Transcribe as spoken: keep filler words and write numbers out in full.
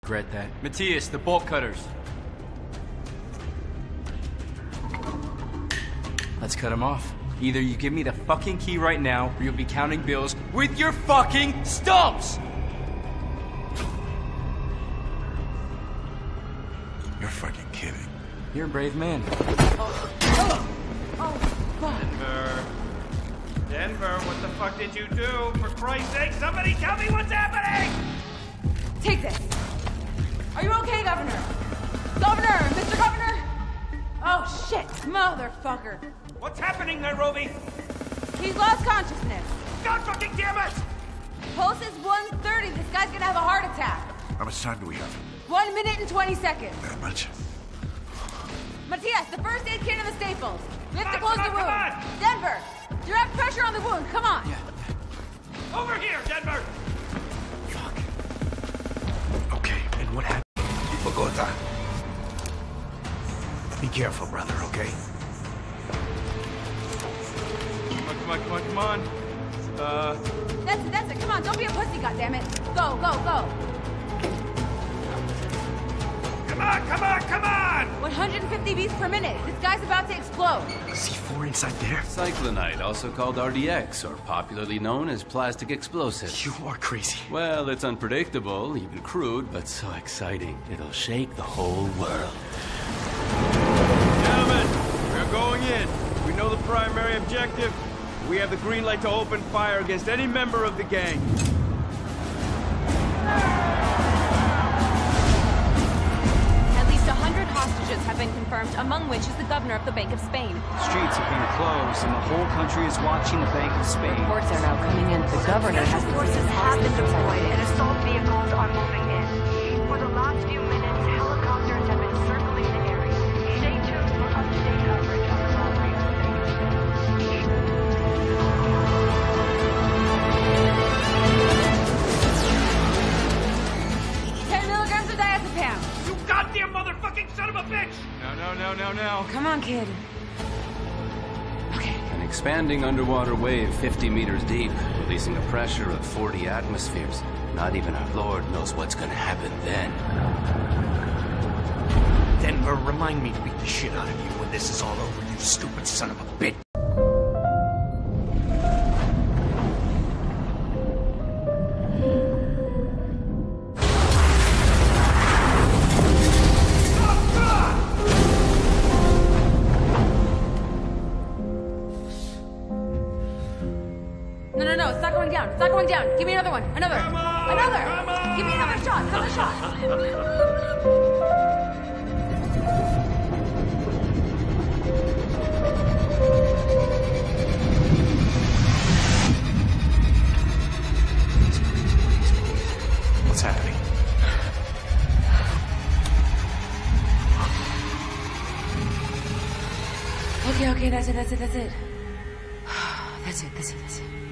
Regret that. Matthias, the bolt cutters. Let's cut him off. Either you give me the fucking key right now, or you'll be counting bills with your fucking stumps! You're fucking kidding. You're a brave man. Oh, oh, oh fuck. Denver. Denver, what the fuck did you do? For Christ's sake, somebody tell me what's happening! Take this. Are you okay, Governor? Governor! Mister Governor! Oh, shit! Motherfucker! What's happening, Nairobi? He's lost consciousness. God fucking damn it! Pulse is one thirty. This guy's gonna have a heart attack. How much time do we have? One minute and twenty seconds. That much? Matthias, the first aid kit and the staples. We have to Come close on, the come wound. on, Denver, direct pressure on the wound. Come on. Yeah. Over here, Denver! Fuck. Okay, and what happened? Bogota. Be careful, brother, okay? Come on, come on, come on, come on. Uh... That's it, that's it. Come on, don't be a pussy, goddammit. Go, go, go. Come on, come on, come on! one hundred fifty beats per minute. This guy's about to explode. C four inside there? Cyclonite, also called R D X, or popularly known as plastic explosive. You are crazy. Well, it's unpredictable, even crude, but so exciting. It'll shake the whole world. Gentlemen, we're going in. We know the primary objective. We have the green light to open fire against any member of the gang. At least a hundred hostages have been confirmed, among which is the governor of the Bank of Spain. Streets have been closed, and the whole country is watching the Bank of Spain. Reports are now coming in. The governor has Special forces have been deployed, and assault vehicles are moving in. For the last few minutes, helicopters have been circling the area. Stay tuned for up-to-date coverage on the robbery of the bank. ten milligrams of diazepam. You goddamn motherfucking son of a bitch! No, no, no, no, no. Come on, kid. Okay. An expanding underwater wave fifty meters deep, releasing a pressure of forty atmospheres. Not even our Lord knows what's gonna happen then. Denver, remind me to beat the shit out of you when this is all over, you stupid son of a bitch. No, no, no, it's not going down. It's not going down. Give me another one. Another. Come on, another. come on. Give me another shot. Another shot. What's happening? Okay, okay, that's it, that's it, that's it. That's it, that's it, that's it.